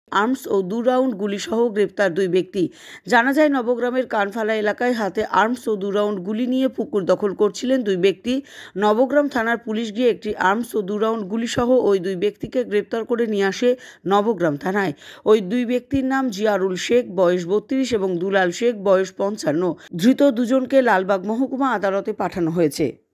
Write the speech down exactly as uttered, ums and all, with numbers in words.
Arms ও দু round গুলিসহ গ্রেপ্তার দুই ব্যক্তি। জানা যায়, নবগ্রামের কানফালা এলাকায় হাতে আর্মস ও দু রাউন্ড গুলি নিয়ে পুকুর দখল করছিলেন দুই ব্যক্তি। নবগ্রাম থানার পুলিশ গিয়ে একটি আর্মস ও দু রাউন্ড গুলিসহ ওই দুই ব্যক্তিকে গ্রেপ্তার করে নিয়ে আসে নবগ্রাম থানায়। ওই দুই ব্যক্তির নাম জিয়ারুল শেখ, বয়স বত্রিশ, এবং দুলাল শেখ, বয়স পঞ্চান্ন। ধৃত দুজনকে লালবাগ মহকুমা আদালতে পাঠানো হয়েছে।